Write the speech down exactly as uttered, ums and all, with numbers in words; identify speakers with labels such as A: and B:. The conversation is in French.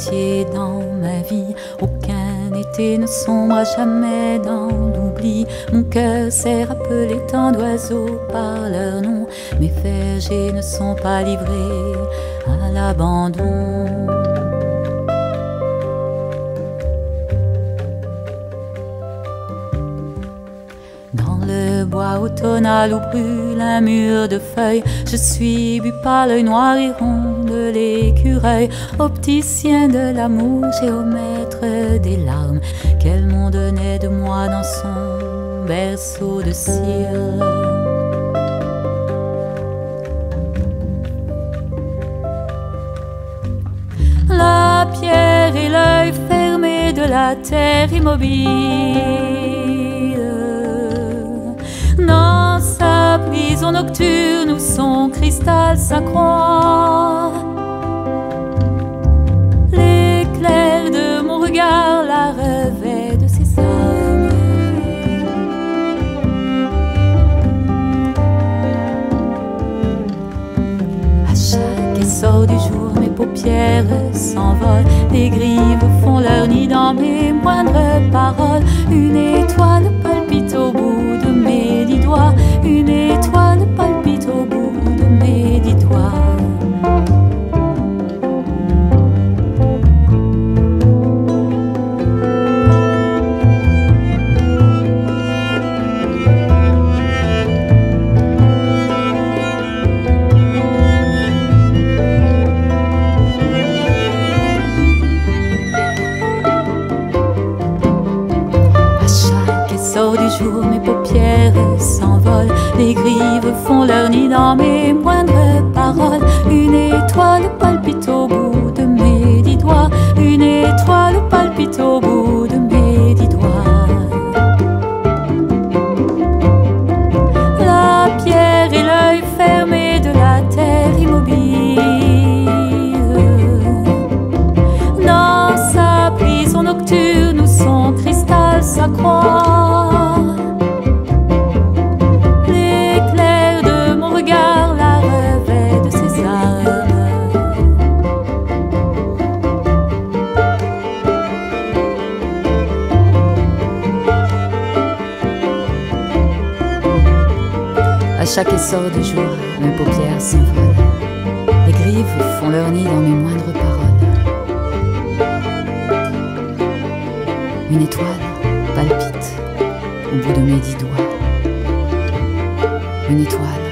A: amitié dans ma vie. Aucun été ne sombre jamais dans l'oubli. Mon cœur s'est rappelé tant d'oiseaux par leur nom. Mes vergers ne sont pas livrés à l'abandon. Dans le bois automnal où brûle un mur de feuilles, je suis bu par l'œil noir et rond de l'écureuil. Opticien de l'amour, géomètre des larmes, quel monde naît de moi dans son berceau de cire. La pierre et l'œil fermé de la terre immobile, dans sa prison nocturne où son cristal s'accroît. L'éclair de mon regard la revêt de ses armes. À chaque essor du jour, mes paupières s'envolent. Les grives font leur nid dans mes moindres paroles. Une étoile palpite au bout de mes dix doigts. Une étoile palpite au bout de mes dix doigts. Sort du jour, mes paupières s'envolent. Les grives font leur nid dans mes moindres paroles. Une étoile palpite au bout de mes dix doigts. Une étoile palpite au bout de mes dix doigts. La pierre et l'œil fermé de la terre immobile, dans sa prison nocturne où son cristal s'accroît. À chaque essor du jour, mes paupières s'envolent. Les grives font leur nid dans mes moindres paroles. Une étoile palpite au bout de mes dix doigts. Une étoile